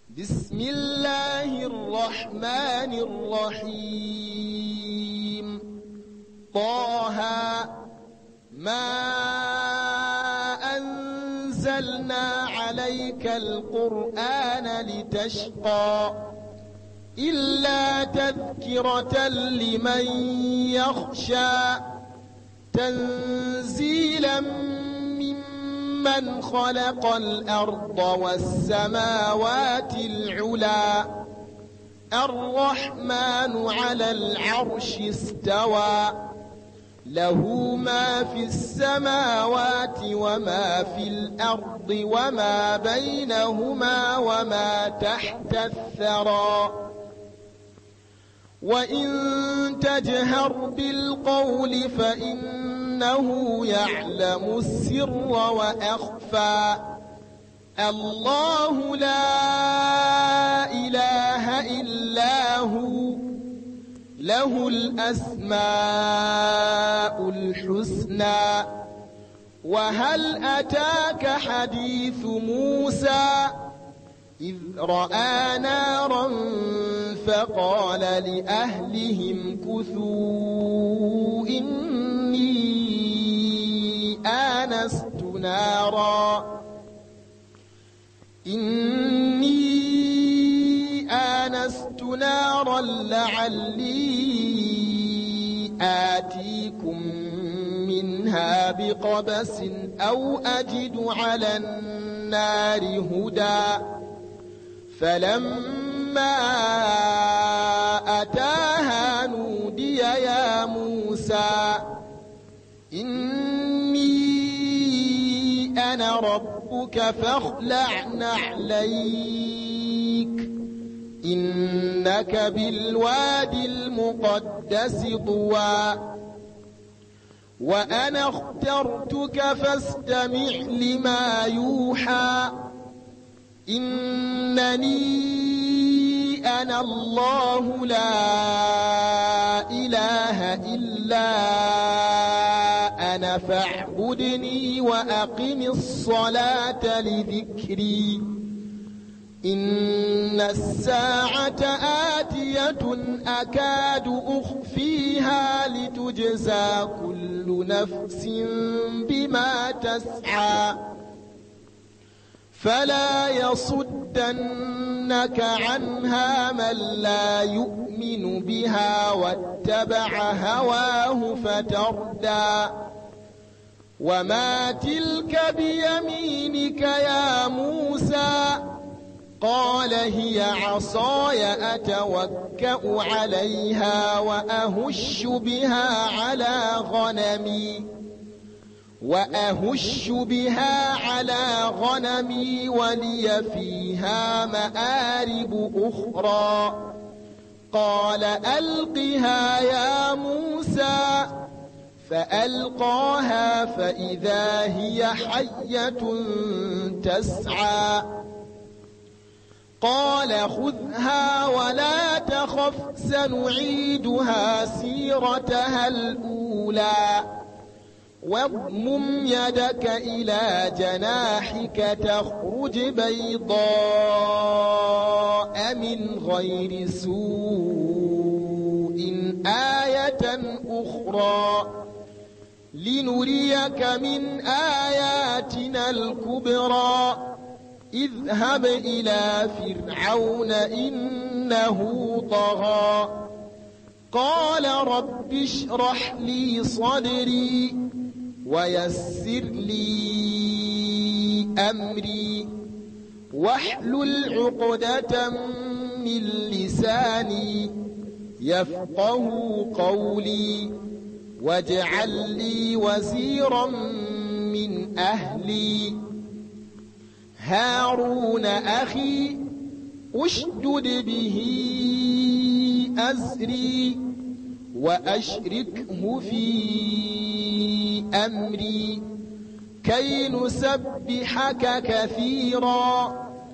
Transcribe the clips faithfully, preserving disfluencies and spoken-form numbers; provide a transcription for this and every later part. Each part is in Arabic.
بسم الله الرحمن الرحيم طه ما أنزلنا عليك القرآن لتشقى إلا تذكرة لمن يخشى تنزيلا ممن خلق الأرض والسماوات العلى الرحمن على العرش استوى له ما في السماوات وما في الأرض وما بينهما وما تحت الثرى وإن تجهر بالقول فإنه يعلم السر وأخفى الله لا إله إلا هو له الأسماء الحسنى وهل أتاك حديث موسى إذ رأى نارا فقال لأهلهم كثوا إني آنست نارا إني آنست نارا لعلي آتيكم منها بقبس أو أجد على النار هدى فلما أتاها نودي يا موسى إني أنا ربك فاخلع نعليك إنك بالوادي المقدس طوى وأنا اخترتك فاستمع لما يوحى إنني أنا الله لا إله إلا أنا فاعبدني وأقم الصلاة لذكري إن الساعة آتية أكاد أخفيها لتجزى كل نفس بما تسعى فلا يصدنك عنها من لا يؤمن بها واتبع هواه فتردى وما تلك بيمينك يا موسى قال هي عصاي أتوكأ عليها وأهش بها على غنمي وأهش بها على غنمي ولي فيها مآرب أخرى قال ألقها يا موسى فألقاها فإذا هي حية تسعى قال خذها ولا تخف سنعيدها سيرتها الأولى واضمم يدك إلى جناحك تخرج بيضاء من غير سوء آية أخرى لنريك من آياتنا الكبرى اذهب إلى فرعون إنه طغى قال رب اشرح لي صدري ويسر لي أمري واحلل عقدة من لساني يفقه قولي واجعل لي وزيرا من أهلي هارون أخي أشدد به أزري وأشركه في أمري كي نسبحك كثيرا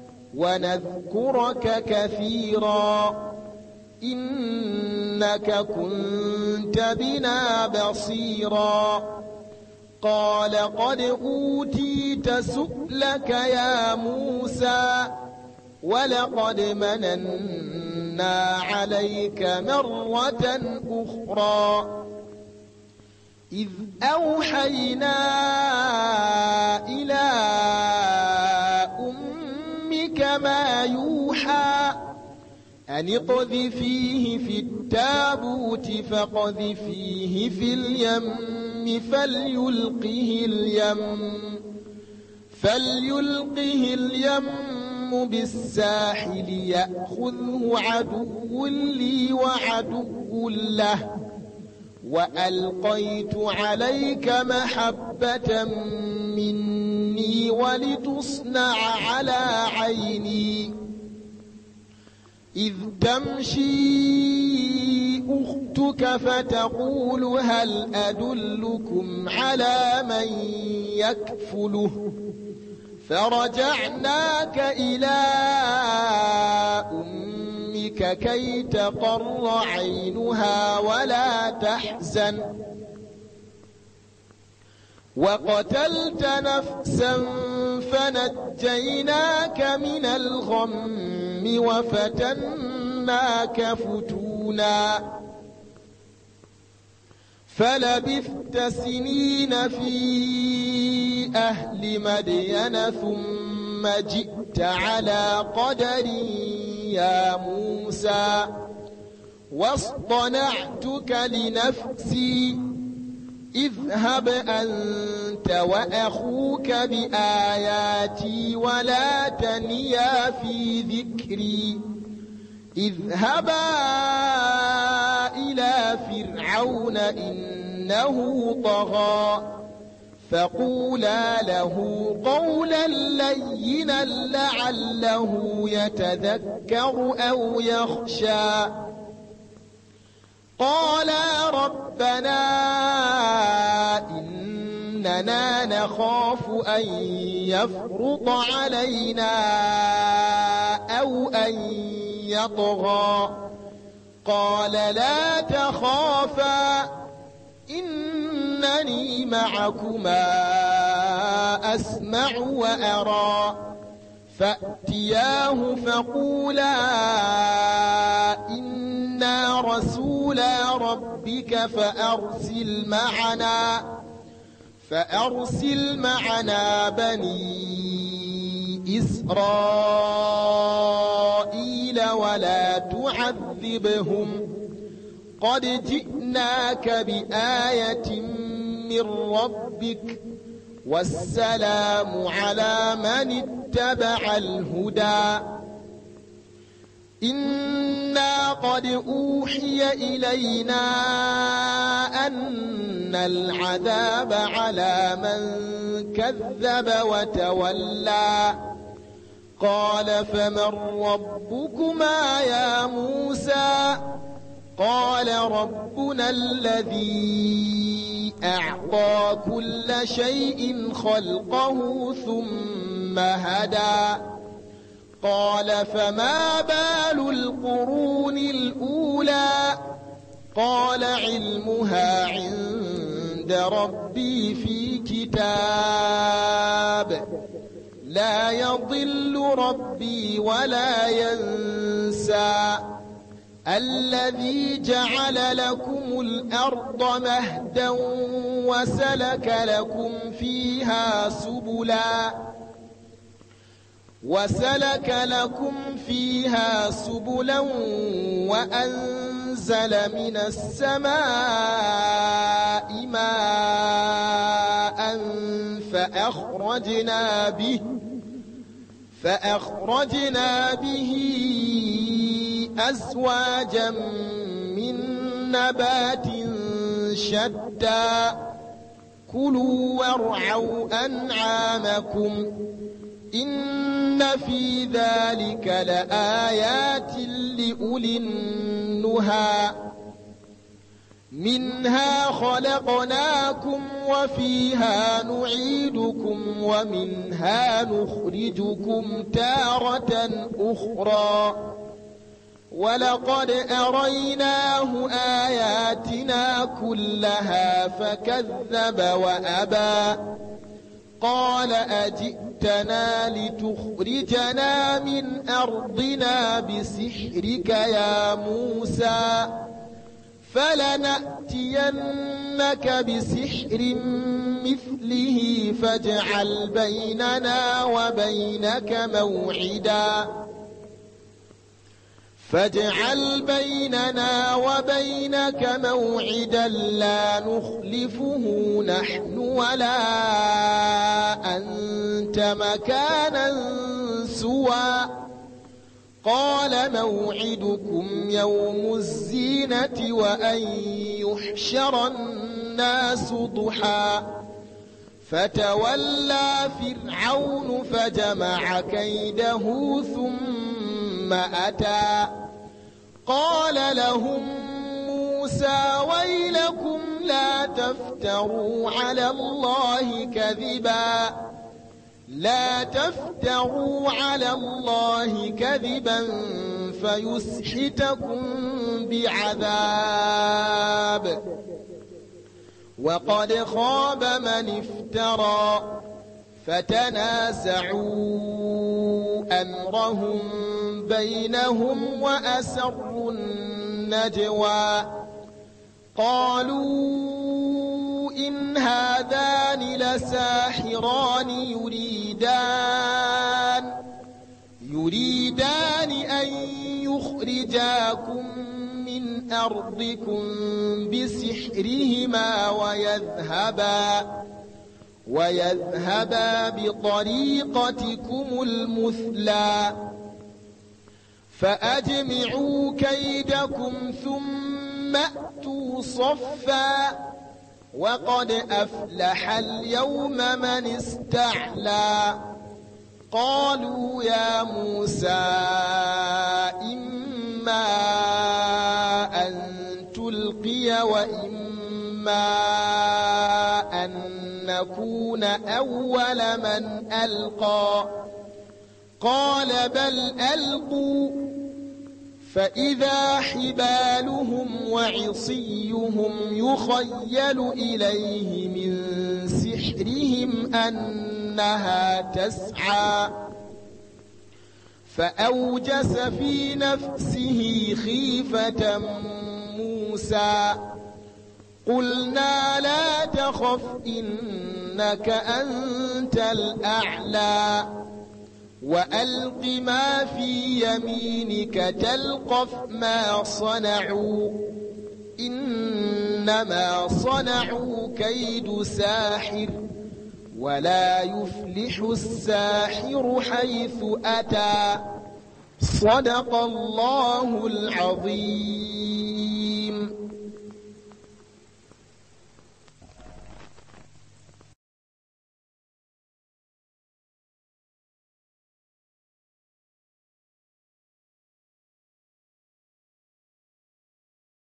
ونذكرك كثيرا إنك كنت بنا بصيرا قال قد أوتيت سؤلك يا موسى ولقد مننا عليك مرة أخرى إذ أوحينا إلى أمك ما يوحى أن اقذفيه في التابوت فاقذفيه في اليم فليلقه اليم فليلقه اليم بالساحل يأخذه عدو لي وعدو له وألقيت عليك محبة مني ولتصنع على عيني إذ تمشي أختك فتقول هل أدلكم على من يكفله فرجعناك إلى أمك كي تقر عينها ولا تحزن وقتلت نفسا فنجيناك من الغم وفتناك فتونا فلبثت سنين في أهل مدين ثم جئت على قدر يا موسى واصطنعتك لنفسي اذهب أنت وأخوك بآياتي ولا تنيا في ذكري اذهبا إلى فرعون إنه طغى فقولا له قولا لينا لعله يتذكر أو يخشى قالا ربنا إننا نخاف أن يفرط علينا أو أن يطغى قال لا تخافا إنني معكما أسمع وأرى فأتياه فقولا إنا رسولا ربك فأرسل معنا فأرسل معنا بني إسرائيل ولا تعذبهم قد جئناك بآية من ربك والسلام على من اتبع الهدى إنا قد أوحي إلينا أن العذاب على من كذب وتولى قال فمن ربكما يا موسى قال ربنا الذي أعطى كل شيء خلقه ثم هدى قال فما بال القرون الأولى قال علمها عند ربي في كتاب لا يضل ربي ولا ينسى الذي جعل لكم الأرض مهدا وسلك لكم فيها سبلا وسلك لكم فيها سبلا وأنزل من السماء ماء فأخرجنا به فأخرجنا به أزواجا من نبات شتى كلوا وارعوا أنعامكم إن في ذلك لآيات لأولي النهى منها خلقناكم وفيها نعيدكم ومنها نخرجكم تارة أخرى ولقد أريناه آياتنا كلها فكذب وأبى قال أجئتنا لتخرجنا من أرضنا بسحرك يا موسى فلنأتينك بسحر مثله فاجعل بيننا وبينك موعدا فاجعل بيننا وبينك موعدا لا نخلفه نحن ولا أنت مكانا سوى قال موعدكم يوم الزينة وأن يحشر الناس ضحى فتولى فرعون فجمع كيده ثم أتى قال لهم موسى ويلكم لا تفتروا على الله كذبا لا تفتروا على الله كذبا فيسحتكم بعذاب وقد خاب من افترى فتنازعوا أمرهم بينهم وأسروا النجوى قالوا إن هذان لساحران يريدان يريدان أن يخرجاكم من أرضكم بسحرهما ويذهبا ويذهبا بطريقتكم المثلى فأجمعوا كيدكم ثم أتوا صفا وقد أفلح اليوم من استعلى قالوا يا موسى إما أن تلقي وإما أن نكون أول من ألقى قال بل ألقوا فإذا حبالهم وعصيهم يخيل إليه من سحرهم أنها تسعى فأوجس في نفسه خيفة موسى قلنا لا تخف إنك أنت الأعلى وألق ما في يمينك تلقف ما صنعوا إنما صنعوا كيد ساحر ولا يفلح الساحر حيث أتى صدق الله العظيم.